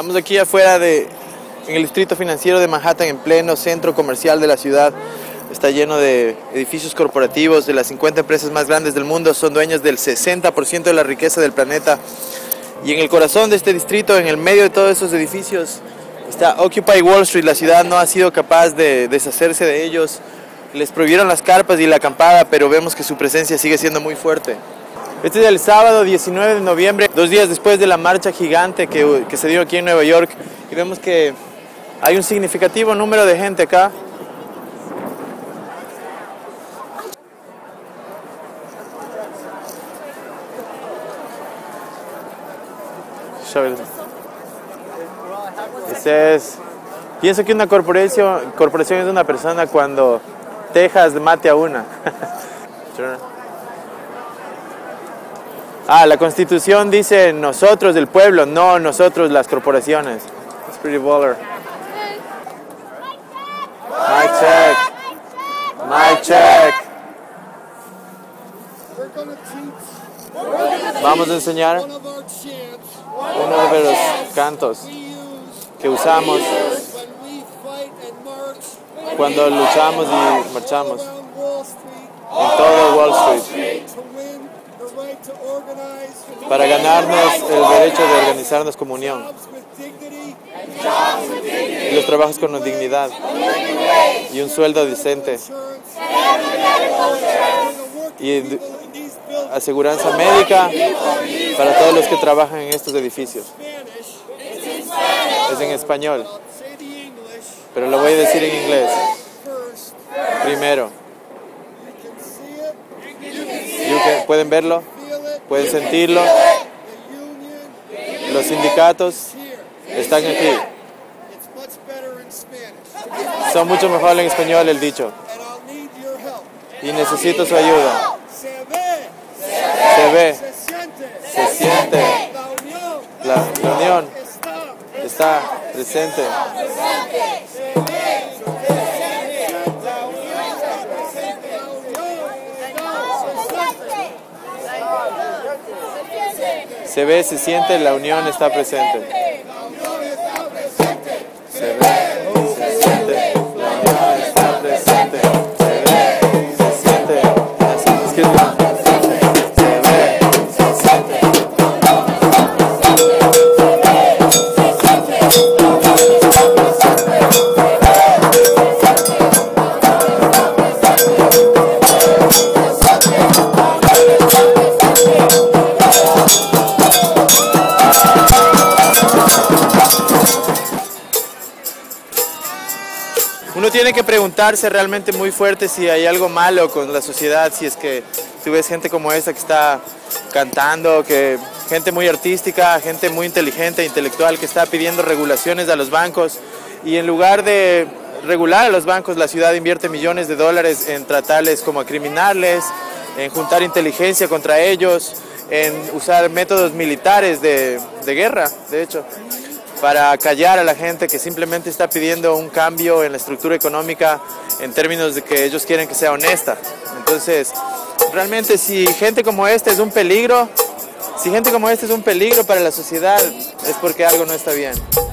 Estamos aquí afuera en el distrito financiero de Manhattan, en pleno centro comercial de la ciudad. Está lleno de edificios corporativos de las 50 empresas más grandes del mundo. Son dueños del 60% de la riqueza del planeta. Y en el corazón de este distrito, en el medio de todos esos edificios, está Occupy Wall Street. La ciudad no ha sido capaz de deshacerse de ellos. Les prohibieron las carpas y la acampada, pero vemos que su presencia sigue siendo muy fuerte. Este es el sábado 19 de noviembre, 2 días después de la marcha gigante que se dio aquí en Nueva York. Y vemos que hay un significativo número de gente acá. Pienso que una corporación es una persona cuando Texas mate a una. La Constitución dice nosotros el pueblo, no nosotros las corporaciones. It's pretty baller. Mic check. Mic check. Vamos a enseñar uno de los cantos que usamos cuando luchamos y marchamos en todo Wall Street para ganarnos el derecho de organizarnos como unión y los trabajos con dignidad y un sueldo decente y aseguranza médica para todos los que trabajan en estos edificios. Es en español, pero lo voy a decir en inglés. Primero, pueden verlo, pueden sentirlo. Los sindicatos están aquí. Son mucho mejor en español el dicho. Y necesito su ayuda. Se ve, se siente, la unión está presente. Se ve, se siente, la unión está presente. Se ve, se siente, la unión está presente. Se ve, se siente, Uno tiene que preguntarse realmente muy fuerte si hay algo malo con la sociedad, si es que tú ves gente como esta que está cantando, gente muy artística, gente muy inteligente, intelectual, que está pidiendo regulaciones a los bancos, y en lugar de regular a los bancos, la ciudad invierte millones de dólares en tratarles como a criminales, en juntar inteligencia contra ellos, en usar métodos militares de guerra, de hecho, para callar a la gente que simplemente está pidiendo un cambio en la estructura económica en términos de que ellos quieren que sea honesta. Entonces, realmente si gente como esta es un peligro, para la sociedad, es porque algo no está bien.